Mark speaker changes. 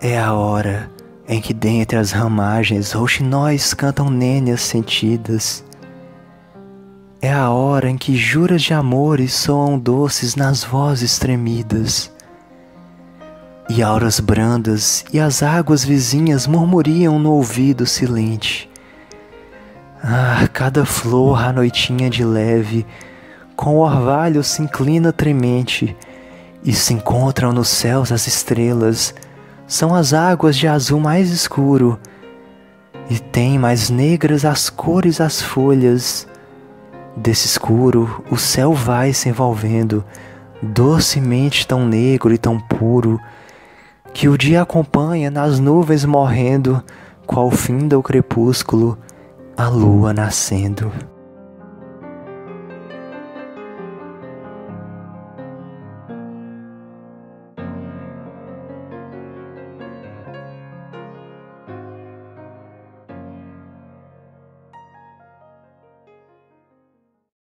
Speaker 1: É a hora em que dentre as ramagens rouxinóis cantam nênias sentidas. É a hora em que juras de amores soam doces nas vozes tremidas. E auras brandas e as águas vizinhas murmuriam no ouvido silente. Ah, cada flor à noitinha de leve, com o orvalho se inclina tremente, e se encontram nos céus as estrelas, são as águas de azul mais escuro, e tem mais negras as cores as folhas. Desse escuro o céu vai se envolvendo, docemente tão negro e tão puro, que o dia acompanha nas nuvens morrendo, qual finda o crepúsculo, a lua nascendo.